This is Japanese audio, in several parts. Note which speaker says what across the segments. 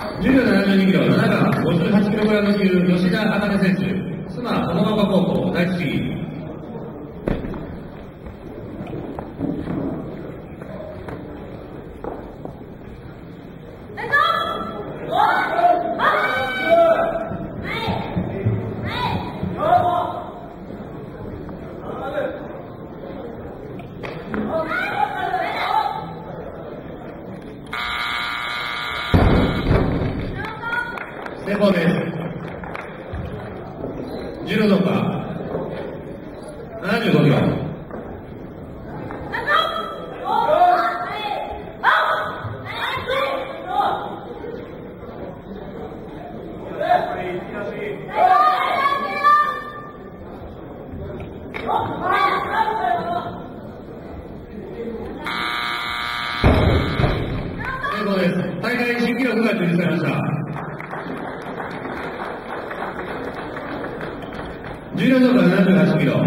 Speaker 1: 10秒72キロ、7番、58キログラム級、吉田茜選手、須磨友ヶ丘高校、第一試技。成功です。16度か75キロ。成功です。大会新記録が樹立されました。14度から78キロ。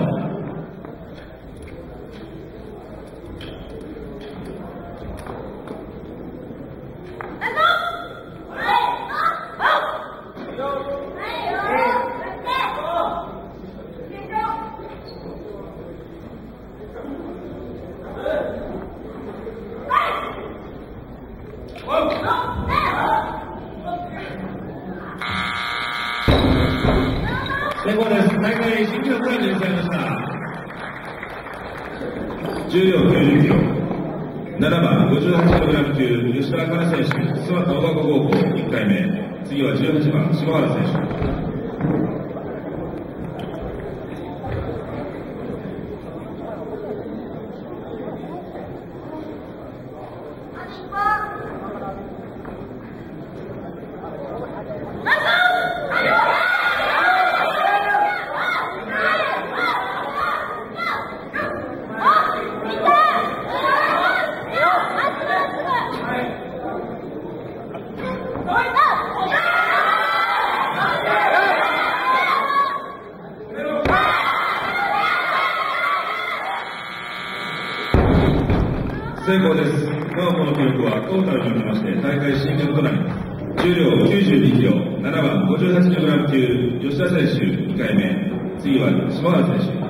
Speaker 1: 成功です。大会新記録が樹立されました。重量90キロ。7番58キログラム級、吉田茜選手、須磨友ヶ丘高校1回目。次は18番、篠原選手。成功です。なおこの記録はトータルにおきまして大会新記録となります。重量92キロ、7番58キログラム級、吉田選手2回目。次は篠原選手。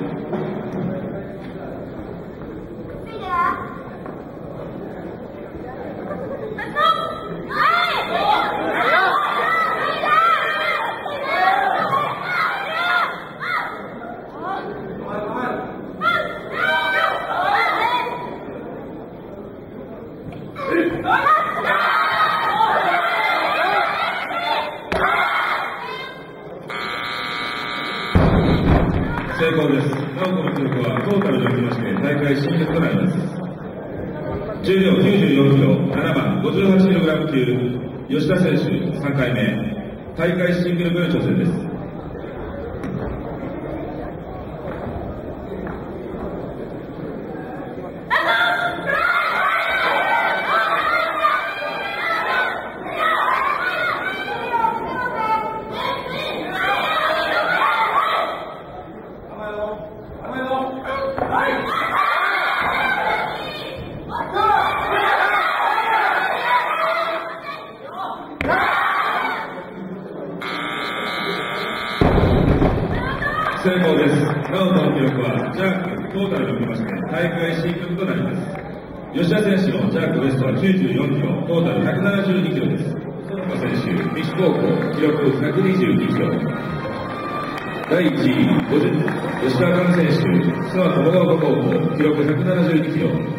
Speaker 1: 成功です。なおこの記録はトータルにおきまして大会新記録となります。重量94キロ、7番58キログラム級、吉田選手3回目。大会新記録への挑戦です。成功です。なおこの記録はジャークトータルにおきまして大会新記録となります。吉田選手のジャークベストは94キロ、トータル172キロです。園田選手、西高校、記録122キロ。第1位、吉田茜選手、諏訪友ヶ丘高校、記録172キロ。